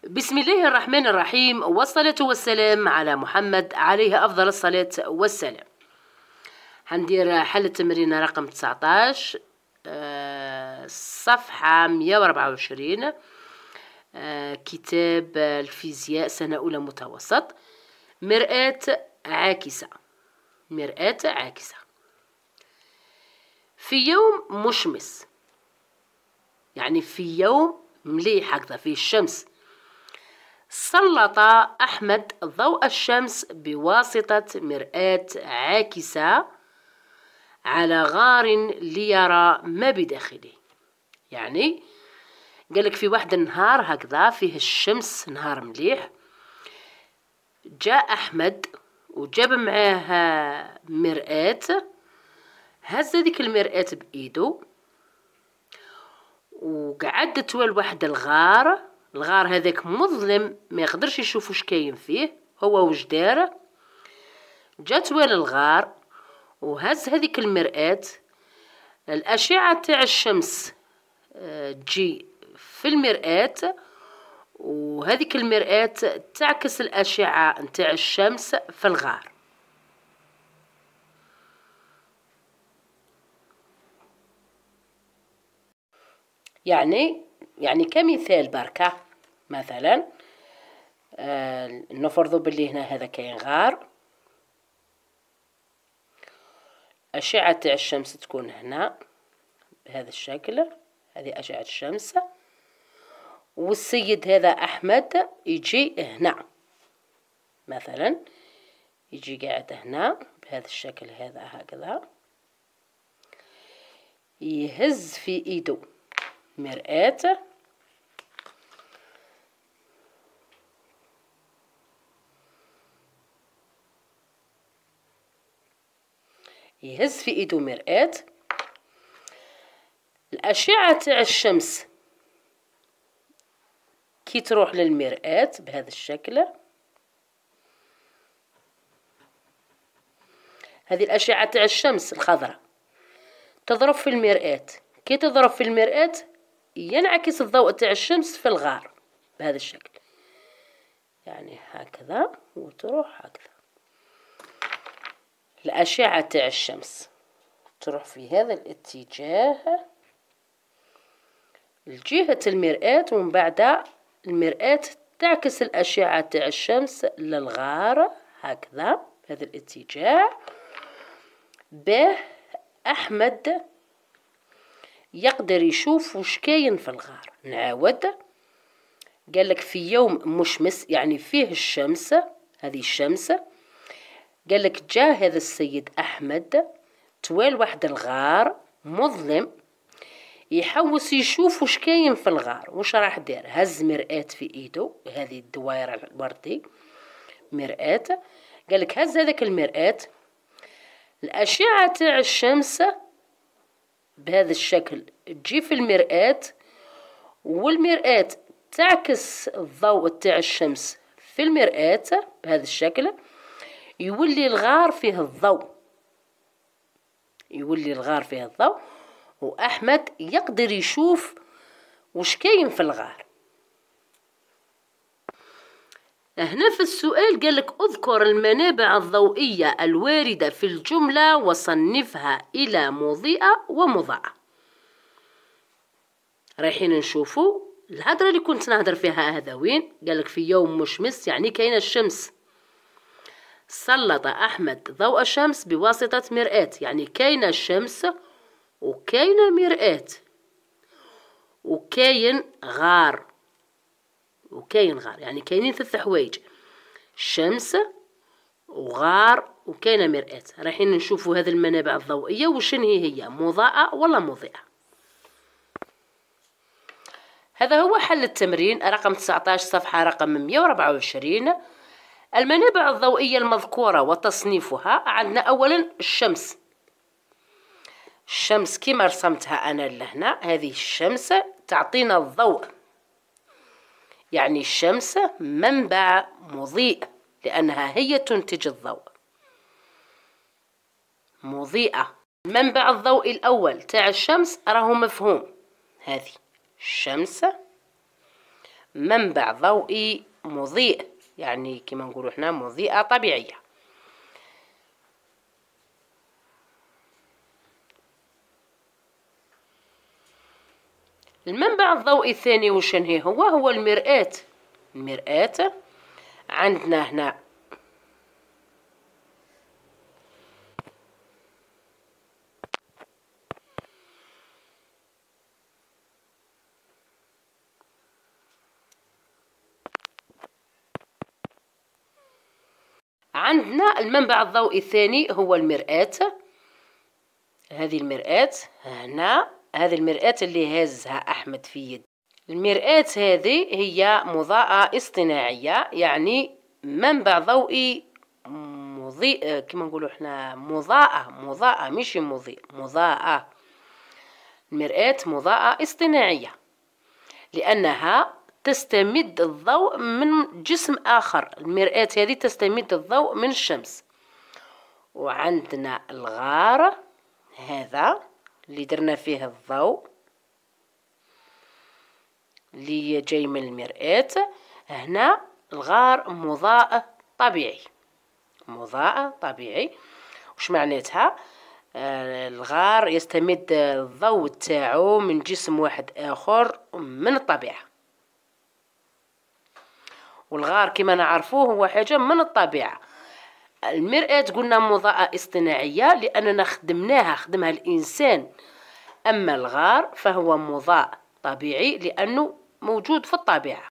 بسم الله الرحمن الرحيم، والصلاة والسلام على محمد عليه أفضل الصلاة والسلام. هندير حل التمرين رقم 19 صفحة 124 كتاب الفيزياء سنة أولى متوسط. مرآة عاكسة. مرآة عاكسة. في يوم مشمس، يعني في يوم مليح هكذا فيه الشمس، سلط أحمد ضوء الشمس بواسطة مرآة عاكسة على غار ليرى ما بداخله. يعني قالك في واحد النهار هكذا فيه الشمس، نهار مليح، جاء أحمد وجاب معاه مرآة، هز هذيك المرآة بإيده وقعد توال واحد الغار هذاك مظلم ما يقدرش يشوف واش كاين فيه، هو واش دار، جا توال الغار وهز هذيك المرآة، الأشعة تاع الشمس تجي في المرآة، وهذيك المرآة تعكس الأشعة نتاع الشمس في الغار. يعني كمثال بركة، مثلا نفرضوا باللي هنا هذا كاين غار، أشعة تاع الشمس تكون هنا بهذا الشكل، هذه أشعة الشمس، والسيد هذا أحمد يجي هنا، مثلا يجي قاعد هنا بهذا الشكل هذا هكذا، يهز في إيده مرآة، يهز في إيده مرآة، الأشعة تاع الشمس كي تروح للمرآة بهذا الشكل، هذه الأشعة تاع الشمس الخضراء تضرب في المرآة، كي تضرب في المرآة ينعكس الضوء تاع الشمس في الغار بهذا الشكل، يعني هكذا وتروح هكذا. الأشعة تاع الشمس تروح في هذا الاتجاه لجهة المرآة، ومن بعد المرآة تعكس الأشعة تاع الشمس للغار هكذا بهذا الاتجاه. به أحمد يقدر يشوف وش كاين في الغار. نعاود، قالك في يوم مشمس يعني فيه الشمس، هذه الشمس، قالك جاء هذا السيد أحمد توال واحد الغار مظلم، يحوس يشوف وش كاين في الغار، وش راح دير؟ هز مرآة في ايده، هذه الدوائر الوردي مرآة، قالك هز هذاك المرآة، الأشعة تاع الشمس بهذا الشكل تجي في المرآة، والمرآة تعكس الضوء تاع الشمس في المرآة بهذا الشكل، يولي الغار فيه الضوء، يولي الغار فيه الضوء، وأحمد يقدر يشوف وش كاين في الغار. هنا في السؤال قالك اذكر المنابع الضوئية الواردة في الجملة وصنفها إلى مضيئة ومضاءة. رايحين نشوفوا الهضرة اللي كنت نهضر فيها هذا وين. قالك في يوم مشمس يعني كاينة الشمس، سلط أحمد ضوء الشمس بواسطة مرآة، يعني كاينة الشمس وكاينة مرآة وكاين غار، يعني كاينين 3 حوايج، شمس وغار وكاينة مرآة. رايحين نشوفوا هذه المنابع الضوئية وشن هي مضاءة ولا مضيئة. هذا هو حل التمرين رقم 19 صفحة رقم 124. المنابع الضوئية المذكورة وتصنيفها. عندنا أولا الشمس. الشمس كما رسمتها أنا لهنا، هذه الشمس تعطينا الضوء، يعني الشمس منبع مضيء لأنها هي تنتج الضوء. مضيئة. منبع الضوء الأول تاع الشمس راهو مفهوم، هذه الشمس منبع ضوئي مضيء، يعني كما نقولوا احنا مضيئة طبيعية. المنبع الضوئي الثاني وشنهي هو المرآة. المرآة عندنا هنا المنبع الضوئي الثاني هو المرآة. هذه المرآة هنا، هذه المرآة اللي هازها أحمد في يد. المرآة هذه هي مضاءة اصطناعية، يعني منبع ضوئي مضيء، كما نقولوا احنا مضاءة مش مضيء، مضاءة. المرآة مضاءة اصطناعية لأنها تستمد الضوء من جسم آخر. المرآة هذه تستمد الضوء من الشمس. وعندنا الغار هذا اللي درنا فيه الضوء اللي جاي من المرآة. هنا الغار مضاء طبيعي، مضاء طبيعي. وش معناتها؟ الغار يستمد الضوء تاعو من جسم واحد آخر من الطبيعة. والغار كما نعرفوه هو حاجة من الطبيعة. المرآة قلنا مضاءة اصطناعية لأننا خدمها الإنسان. أما الغار فهو مضاء طبيعي لأنه موجود في الطبيعة.